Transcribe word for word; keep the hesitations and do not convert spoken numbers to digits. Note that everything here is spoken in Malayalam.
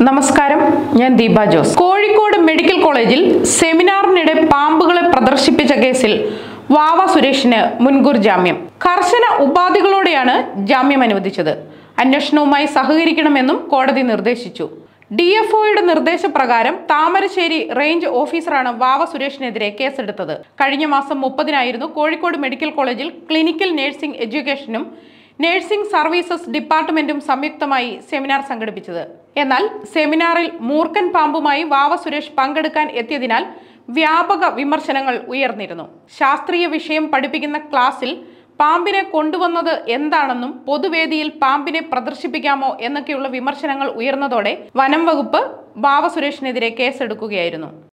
നമസ്കാരം, ഞാൻ ദീപ ജോസ്. കോഴിക്കോട് മെഡിക്കൽ കോളേജിൽ സെമിനാറിനിടെ പാമ്പുകളെ പ്രദർശിപ്പിച്ച കേസിൽ വാവ സുരേഷിന് മുൻകൂർ ജാമ്യം. കർശന ഉപാധികളോടെയാണ് ജാമ്യം അനുവദിച്ചത്. അന്വേഷണവുമായി സഹകരിക്കണമെന്നും കോടതി നിർദ്ദേശിച്ചു. ഡി എഫ് ഒയുടെ നിർദ്ദേശപ്രകാരം താമരശ്ശേരി റേഞ്ച് ഓഫീസറാണ് വാവ സുരേഷിനെതിരെ കേസെടുത്തത്. കഴിഞ്ഞ മാസം മുപ്പതിനായിരുന്നു കോഴിക്കോട് മെഡിക്കൽ കോളേജിൽ ക്ലിനിക്കൽ നഴ്സിംഗ് എഡ്യൂക്കേഷനും നഴ്സിംഗ് സർവീസസ് ഡിപ്പാർട്ട്മെന്റും സംയുക്തമായി സെമിനാർ സംഘടിപ്പിച്ചത്. എന്നാൽ സെമിനാറിൽ മൂർഖൻ പാമ്പുമായി വാവ സുരേഷ് പങ്കെടുക്കാൻ എത്തിയതിനാൽ വ്യാപക വിമർശനങ്ങൾ ഉയർന്നിരുന്നു. ശാസ്ത്രീയ വിഷയം പഠിപ്പിക്കുന്ന ക്ലാസ്സിൽ പാമ്പിനെ കൊണ്ടുവന്നത് എന്താണെന്നും പൊതുവേദിയിൽ പാമ്പിനെ പ്രദർശിപ്പിക്കാമോ എന്നൊക്കെയുള്ള വിമർശനങ്ങൾ ഉയർന്നതോടെ വനം വകുപ്പ് വാവ സുരേഷിനെതിരെ കേസെടുക്കുകയായിരുന്നു.